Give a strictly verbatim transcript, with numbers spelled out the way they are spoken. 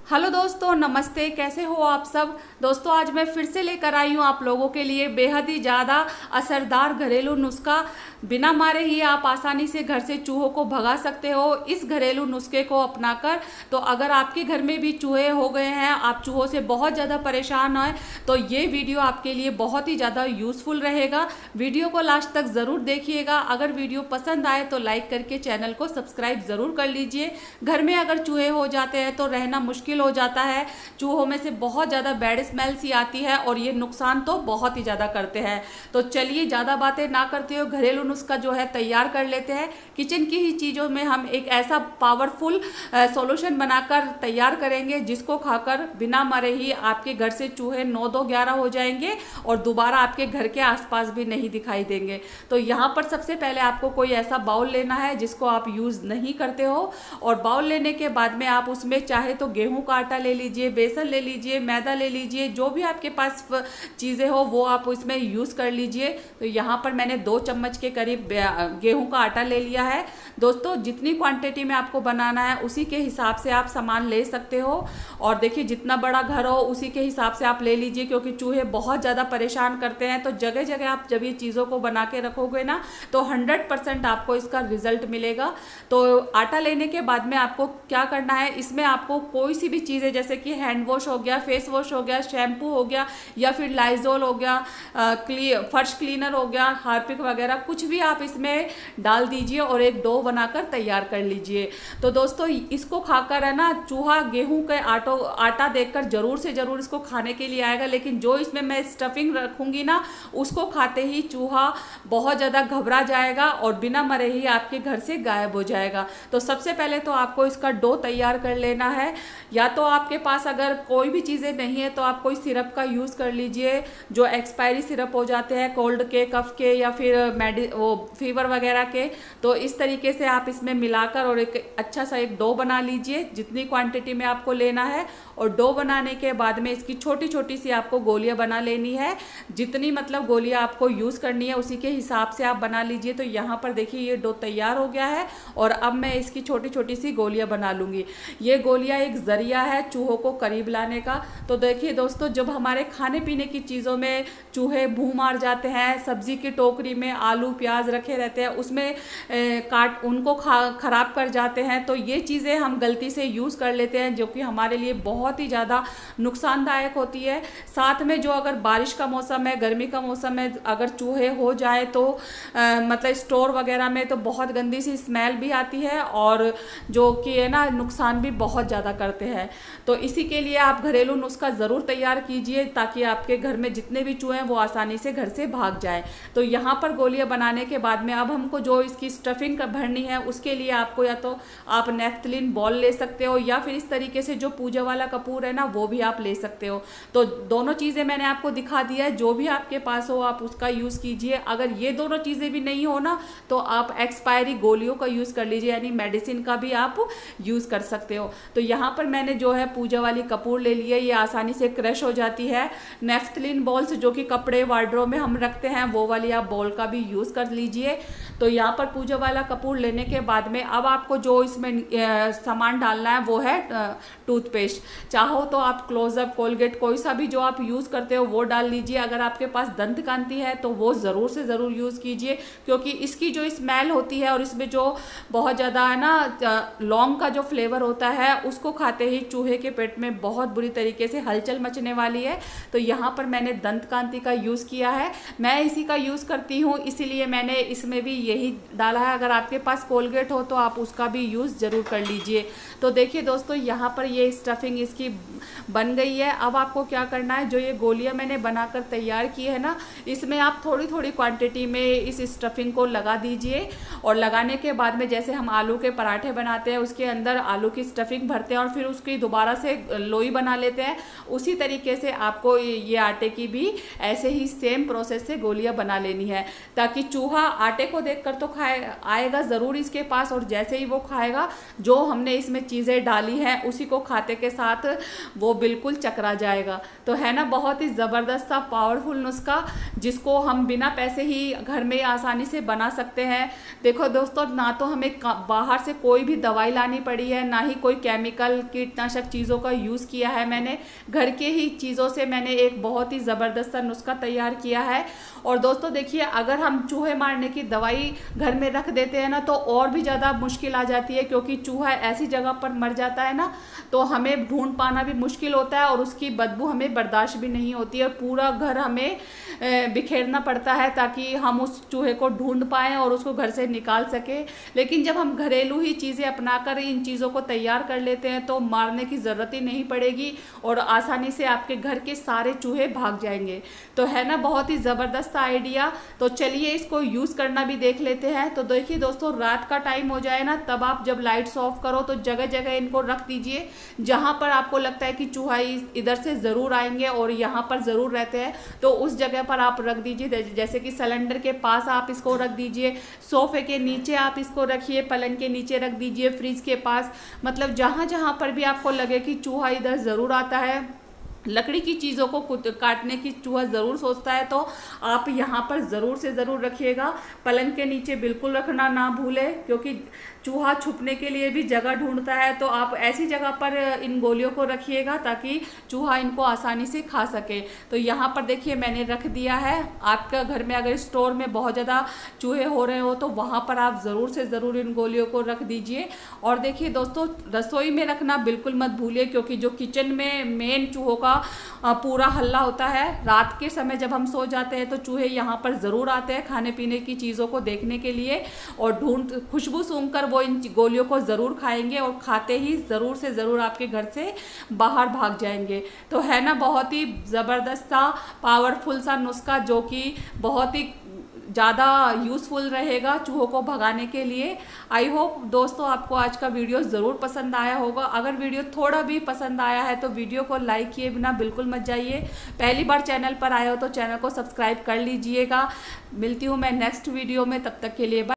Hello दोस्तों, नमस्ते। कैसे हो आप सब दोस्तों? आज मैं फिर से लेकर आई हूँ आप लोगों के लिए बेहद ही ज़्यादा असरदार घरेलू नुस्खा। बिना मारे ही आप आसानी से घर से चूहों को भगा सकते हो इस घरेलू नुस्खे को अपनाकर। तो अगर आपके घर में भी चूहे हो गए हैं, आप चूहों से बहुत ज़्यादा परेशान हैं, तो ये वीडियो आपके लिए बहुत ही ज़्यादा यूज़फुल रहेगा। वीडियो को लास्ट तक ज़रूर देखिएगा। अगर वीडियो पसंद आए तो लाइक करके चैनल को सब्सक्राइब ज़रूर कर लीजिए। घर में अगर चूहे हो जाते हैं तो रहना मुश्किल हो जाता है। चूहों में से बहुत ज़्यादा बैड स्मेल सी आती है और ये नुकसान तो बहुत ही ज़्यादा करते हैं। तो चलिए ज़्यादा बातें ना करते हो, घरेलू नुस्खा जो है तैयार कर लेते हैं। किचन की ही चीज़ों में हम एक ऐसा पावरफुल सॉल्यूशन बनाकर तैयार करेंगे जिसको खाकर बिना मरे ही आपके घर से चूहे नौ दो ग्यारह हो जाएंगे और दोबारा आपके घर के आसपास भी नहीं दिखाई देंगे। तो यहाँ पर सबसे पहले आपको कोई ऐसा बाउल लेना है जिसको आप यूज़ नहीं करते हो, और बाउल लेने के बाद में आप उसमें चाहे तो गेहूं का आटा ले लीजिए, बेसन ले लीजिए, मैदा ले लीजिए, जो भी आपके पास चीज़ें हो वो आप इसमें यूज़ कर लीजिए। तो यहाँ पर मैंने दो चम्मच के करीब गेहूं का आटा ले लिया है। दोस्तों, जितनी क्वांटिटी में आपको बनाना है उसी के हिसाब से आप सामान ले सकते हो। और देखिए, जितना बड़ा घर हो उसी के हिसाब से आप ले लीजिए, क्योंकि चूहे बहुत ज़्यादा परेशान करते हैं। तो जगह जगह आप जब ये चीज़ों को बना के रखोगे ना तो हंड्रेड परसेंट आपको इसका रिजल्ट मिलेगा। तो आटा लेने के बाद में आपको क्या करना है, इसमें आपको कोई सी भी चीज़ें जैसे कि हैंड वॉश हो गया, फेस वॉश हो गया, शैम्पू हो गया, या फिर लाइजोल हो गया, क्ली फर्श क्लीनर हो गया, हार्पिक वगैरह कुछ भी आप इसमें डाल दीजिए और एक डो बनाकर तैयार कर लीजिए। तो दोस्तों, इसको खाकर है ना, चूहा गेहूं के आटो आटा देखकर जरूर से जरूर इसको खाने के लिए आएगा, लेकिन जो इसमें मैं स्टफिंग रखूंगी ना उसको खाते ही चूहा बहुत ज़्यादा घबरा जाएगा और बिना मरे ही आपके घर से गायब हो जाएगा। तो सबसे पहले तो आपको इसका डो तैयार कर लेना है। या तो आपके पास अगर कोई भी चीज़ें नहीं है तो आप कोई सिरप का यूज़ कर लीजिए, जो एक्सपायरी सिरप हो जाते हैं कोल्ड के, कफ के, या फिर मेडि वो फीवर वगैरह के। तो इस तरीके से आप इसमें मिलाकर और एक अच्छा सा एक डो बना लीजिए जितनी क्वांटिटी में आपको लेना है। और डो बनाने के बाद में इसकी छोटी छोटी सी आपको गोलियां बना लेनी है। जितनी मतलब गोलियां आपको यूज़ करनी है उसी के हिसाब से आप बना लीजिए। तो यहाँ पर देखिए, ये डो तैयार हो गया है और अब मैं इसकी छोटी छोटी सी गोलियां बना लूँगी। ये गोलियां एक जरिया है चूहों को करीब लाने का। तो देखिए दोस्तों, जब हमारे खाने पीने की चीज़ों में चूहे भूं मार जाते हैं, सब्जी की टोकरी में आलू प्याज रखे रहते हैं उसमें ए, काट उनको खा खराब कर जाते हैं, तो ये चीज़ें हम गलती से यूज़ कर लेते हैं जो कि हमारे लिए बहुत ही ज़्यादा नुकसानदायक होती है। साथ में जो अगर बारिश का मौसम है, गर्मी का मौसम है, अगर चूहे हो जाए तो आ, मतलब स्टोर वगैरह में तो बहुत गंदी सी स्मेल भी आती है और जो कि है ना नुकसान भी बहुत ज़्यादा करते हैं। तो इसी के लिए आप घरेलू नुस्खा ज़रूर तैयार कीजिए ताकि आपके घर में जितने भी चूहे हैं वो आसानी से घर से भाग जाए। तो यहाँ पर गोलियां बनाने के बाद में अब हमको जो इसकी स्टफिंग भरनी है उसके लिए आपको या तो आप नेफ्थलीन बॉल ले सकते हो, या फिर इस तरीके से जो पूजा वाला कपूर है ना वो भी आप ले सकते हो। तो दोनों चीज़ें मैंने आपको दिखा दिया है, जो भी आपके पास हो आप उसका यूज़ कीजिए। अगर ये दोनों चीज़ें भी नहीं हो ना तो आप एक्सपायरी गोलियों का यूज़ कर लीजिए, यानी मेडिसिन का भी आप यूज़ कर सकते हो। तो यहाँ पर मैंने जो है पूजा वाली कपूर ले ली है, ये आसानी से क्रश हो जाती है। नेफ्थलीन बॉल्स जो कि कपड़े वार्डरोब में हम रखते हैं वो वाली आप बॉल का भी यूज़ कर लीजिए। तो यहाँ पर पूजा वाला कपूर लेने के बाद में अब आपको जो इसमें सामान डालना है वो है टूथपेस्ट। चाहो तो आप क्लोजअप, कोलगेट, कोई सा भी जो आप यूज़ करते हो वो डाल लीजिए। अगर आपके पास दंत कांति है तो वो ज़रूर से ज़रूर यूज़ कीजिए, क्योंकि इसकी जो स्मेल होती है और इसमें जो बहुत ज़्यादा है ना लौंग का जो फ्लेवर होता है उसको खाते ही चूहे के पेट में बहुत बुरी तरीके से हलचल मचने वाली है। तो यहाँ पर मैंने दंत कांति का यूज़ किया है, मैं इसी का यूज़ करती हूँ, इसीलिए मैंने इसमें भी यही डाला है। अगर आपके पास कोलगेट हो तो आप उसका भी यूज़ ज़रूर कर लीजिए। तो देखिए दोस्तों, यहाँ पर ये स्टफिंग इसकी बन गई है। अब आपको क्या करना है, जो ये गोलियां मैंने बनाकर तैयार की है ना, इसमें आप थोड़ी थोड़ी क्वांटिटी में इस स्टफिंग को लगा दीजिए। और लगाने के बाद में जैसे हम आलू के पराठे बनाते हैं उसके अंदर आलू की स्टफिंग भरते हैं और फिर उसकी दोबारा से लोई बना लेते हैं, उसी तरीके से आपको ये आटे की भी ऐसे ही सेम प्रोसेस से गोलियां बना लेनी है, ताकि चूहा आटे को देखकर तो खाए आएगा ज़रूर इसके पास, और जैसे ही वो खाएगा जो हमने इसमें चीज़ें डाली हैं उसी को खाते के साथ वो बिल्कुल चकरा जाएगा। तो है ना बहुत ही ज़बरदस्त सा पावरफुल नुस्खा जिसको हम बिना पैसे ही घर में आसानी से बना सकते हैं। देखो दोस्तों, ना तो हमें बाहर से कोई भी दवाई लानी पड़ी है, ना ही कोई केमिकल कीट कीटनाशक चीज़ों का यूज़ किया है मैंने। घर के ही चीज़ों से मैंने एक बहुत ही ज़बरदस्त नुस्खा तैयार किया है। और दोस्तों देखिए, अगर हम चूहे मारने की दवाई घर में रख देते हैं ना तो और भी ज़्यादा मुश्किल आ जाती है, क्योंकि चूहा ऐसी जगह पर मर जाता है ना तो हमें ढूंढ पाना भी मुश्किल होता है और उसकी बदबू हमें बर्दाश्त भी नहीं होती है। पूरा घर हमें बिखेरना पड़ता है ताकि हम उस चूहे को ढूंढ पाएँ और उसको घर से निकाल सकें। लेकिन जब हम घरेलू ही चीज़ें अपनाकर इन चीज़ों को तैयार कर लेते हैं तो मारने की ज़रूरत ही नहीं पड़ेगी और आसानी से आपके घर के सारे चूहे भाग जाएंगे। तो है ना बहुत ही ज़बरदस्त आइडिया। तो चलिए इसको यूज़ करना भी देख लेते हैं। तो देखिए दोस्तों, रात का टाइम हो जाए ना तब आप जब लाइट्स ऑफ करो तो जगह जगह इनको रख दीजिए जहाँ पर आपको लगता है कि चूहा इधर से ज़रूर आएंगे और यहाँ पर ज़रूर रहते हैं, तो उस जगह पर आप रख दीजिए। जैसे कि सिलेंडर के पास आप इसको रख दीजिए, सोफे के नीचे आप इसको रखिए, पलंग के नीचे रख दीजिए, फ्रिज के पास, मतलब जहाँ जहाँ पर भी आपको लगे कि चूहा इधर ज़रूर आता है। लकड़ी की चीज़ों को काटने की चूहा ज़रूर सोचता है, तो आप यहाँ पर ज़रूर से ज़रूर रखिएगा। पलंग के नीचे बिल्कुल रखना ना भूलें, क्योंकि चूहा छुपने के लिए भी जगह ढूंढता है। तो आप ऐसी जगह पर इन गोलियों को रखिएगा ताकि चूहा इनको आसानी से खा सके। तो यहाँ पर देखिए मैंने रख दिया है। आपका घर में अगर स्टोर में बहुत ज़्यादा चूहे हो रहे हो तो वहाँ पर आप ज़रूर से ज़रूर इन गोलियों को रख दीजिए। और देखिए दोस्तों, रसोई में रखना बिल्कुल मत भूलिए, क्योंकि जो किचन में मेन चूहों का पूरा हल्ला होता है, रात के समय जब हम सो जाते हैं तो चूहे यहाँ पर ज़रूर आते हैं खाने पीने की चीज़ों को देखने के लिए और ढूंढ खुशबू सूंघकर वो इन गोलियों को ज़रूर खाएंगे और खाते ही ज़रूर से ज़रूर आपके घर से बाहर भाग जाएंगे। तो है ना बहुत ही ज़बरदस्त सा पावरफुल सा नुस्खा जो कि बहुत ही ज़्यादा यूज़फुल रहेगा चूहों को भगाने के लिए। आई होप दोस्तों आपको आज का वीडियो ज़रूर पसंद आया होगा। अगर वीडियो थोड़ा भी पसंद आया है तो वीडियो को लाइक किए बिना बिल्कुल मत जाइए। पहली बार चैनल पर आए हो तो चैनल को सब्सक्राइब कर लीजिएगा। मिलती हूँ मैं नेक्स्ट वीडियो में, तब तक के लिए बाय।